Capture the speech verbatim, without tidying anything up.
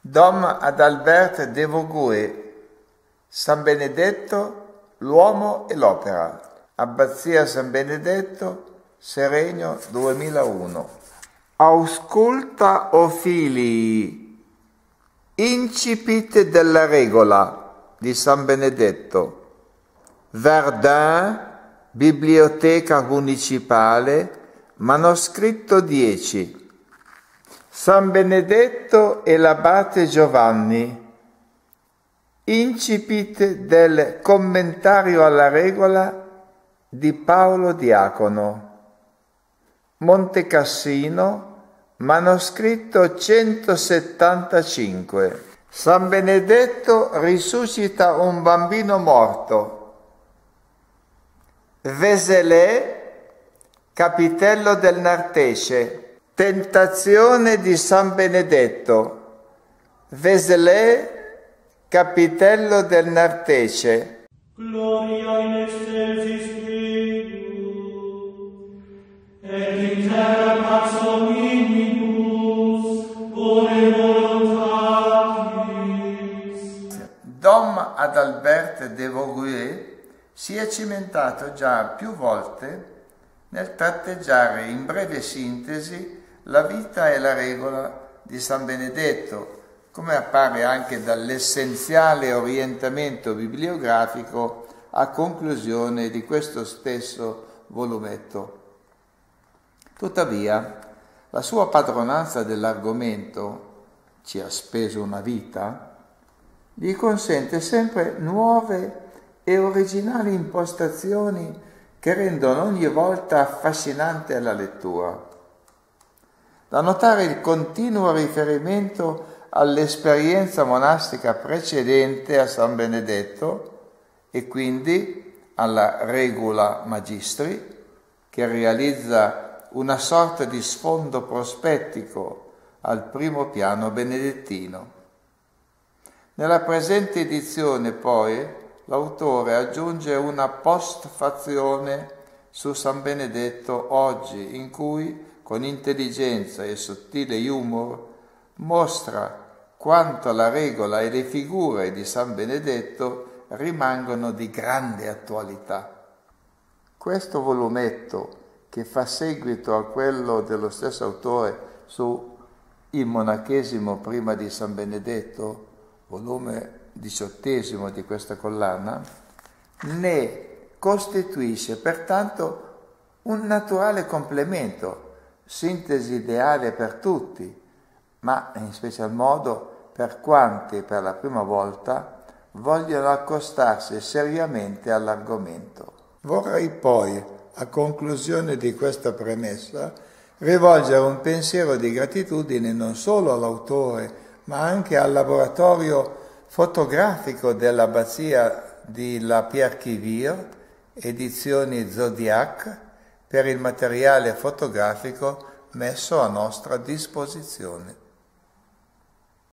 Dom Adalbert de Vogüé, San Benedetto, l'uomo e l'opera. Abbazia San Benedetto, Seregno duemilauno. Ausculta, o filii, incipit della regola di San Benedetto. Verdun, Biblioteca Municipale, manoscritto dieci. San Benedetto e l'abate Giovanni. Incipit del commentario alla regola di Paolo Diacono. Montecassino, manoscritto centosettantacinque. San Benedetto risuscita un bambino morto. Vézelay, capitello del Nartese. Tentazione di San Benedetto. Vézelay, capitello del Nartese. Gloria in excelsis Deo, et in terra pax hominibus, bone voluntatis. Dom Adalbert de Vogüé si è cimentato già più volte nel tratteggiare in breve sintesi la vita e la regola di San Benedetto, come appare anche dall'essenziale orientamento bibliografico a conclusione di questo stesso volumetto. Tuttavia, la sua padronanza dell'argomento, ci ha speso una vita, gli consente sempre nuove e originali impostazioni che rendono ogni volta affascinante la lettura. Da notare il continuo riferimento all'esperienza monastica precedente a San Benedetto e quindi alla Regula Magistri, che realizza una sorta di sfondo prospettico al primo piano benedettino. Nella presente edizione, poi, l'autore aggiunge una postfazione su San Benedetto oggi, in cui, con intelligenza e sottile humor, mostra quanto la regola e le figure di San Benedetto rimangono di grande attualità. Questo volumetto, che fa seguito a quello dello stesso autore su Il monachesimo prima di San Benedetto, volume diciottesimo di questa collana, ne costituisce pertanto un naturale complemento, sintesi ideale per tutti, ma in special modo per quanti per la prima volta vogliono accostarsi seriamente all'argomento. Vorrei poi, a conclusione di questa premessa, rivolgere un pensiero di gratitudine non solo all'autore, ma anche al laboratorio fotografico dell'abbazia di La Pierre-Quivire, edizioni Zodiac, per il materiale fotografico messo a nostra disposizione.